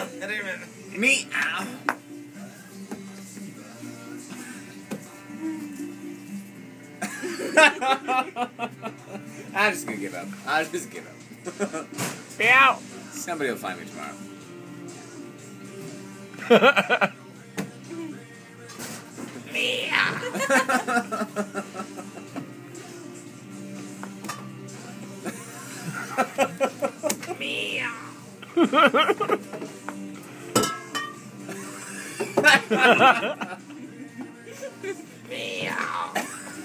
Meow. I'm just gonna give up. I'll just give up. Meow. Somebody will find me tomorrow. Meow. Meow. Meow.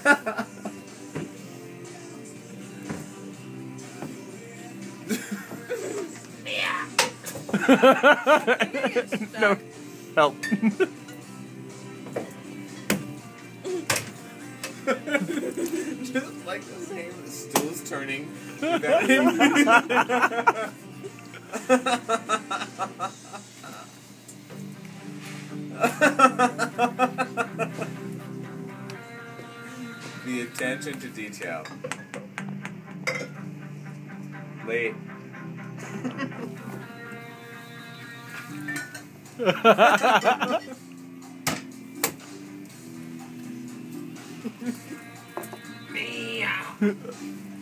No. Help. Just like the same, the stool's turning. The attention to detail. Late. Meow.